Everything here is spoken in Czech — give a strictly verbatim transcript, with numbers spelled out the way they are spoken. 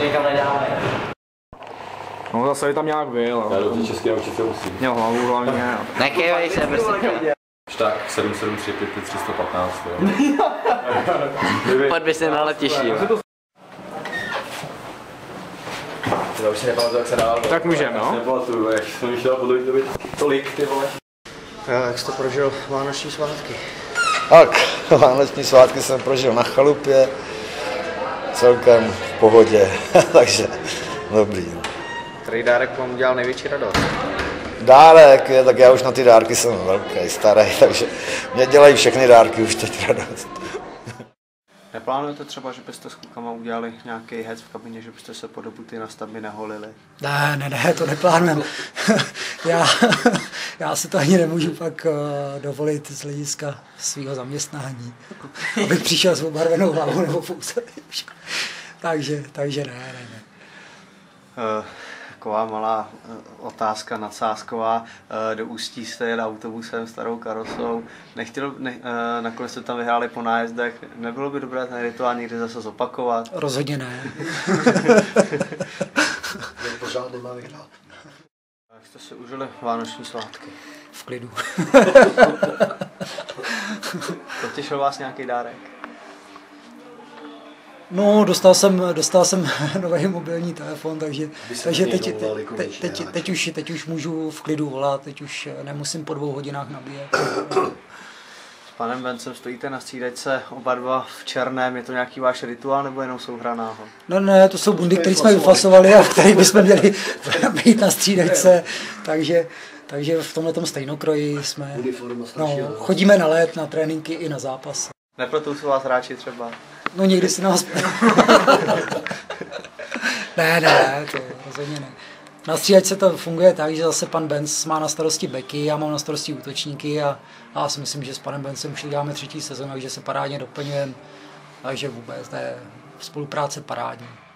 Někam nedáme. No zase by tam nějak byl. Já dobře česky naučit se musím. Měl hlavu hlavně. Nekejvej se, prostě. Tak sedm sedm tři pět tři sto patnáct, jo. Pojď by se na letišti, jo. Já už si nepamatuju, jak se dál. Tak můžeme, no. Nepamatuju, jak jsem šel po dlouhé době tolik, ty vole. Jak jsi to prožil vánoční svátky? Tak, vánoční svátky jsem prožil na chalupě, celkem v pohodě, takže dobrý. Který dárek vám udělal největší radost? Dárek, je, tak já už na ty dárky jsem velký, starý, takže mě dělají všechny dárky už teď radost. Neplánujete třeba, že byste s klukama udělali nějaký hec v kabině, že byste se po dobu ty na stavby neholili? Ne, ne, ne, to neplánujeme. já, já si to ani nemůžu pak uh, dovolit z hlediska svého zaměstnání, abych přišel s obarvenou hlavou nebo pouze. takže, takže ne, ne, ne. Uh, taková malá uh, otázka nadsázková. Uh, do Ústí jste jeli autobusem starou karosou. Nechtěl, ne, uh, nakonec jste tam vyhráli po nájezdech. Nebylo by dobré ten rituál někdy zase zopakovat? Rozhodně ne. Pořád nemá vyhrát. Jak jste si užili vánoční svátky? V klidu. Potěšil vás nějaký dárek? No, dostal jsem, dostal jsem nový mobilní telefon, takže, takže teď, teď, teď, teď, teď, už, teď už můžu v klidu volat, teď už nemusím po dvou hodinách nabíjet. S panem Bencem stojíte na střídačce oba dva v černém, je to nějaký váš rituál nebo jenom souhra náhod? No ne, to jsou bundy, které jsme vyfasovali a v kterých bychom měli být na střídačce, takže, takže v tomhletom stejnokroji jsme, no, chodíme na let, na tréninky i na zápas. Nepletou se vás hráči třeba? No někdy si nás... ne, ne, to rozhodně ne. Na střídačce to funguje tak, že zase pan Benz má na starosti beky, já mám na starosti útočníky a, a já si myslím, že s panem Benzem už děláme třetí sezonu, takže se parádně doplňujeme, takže vůbec to je spolupráce parádní.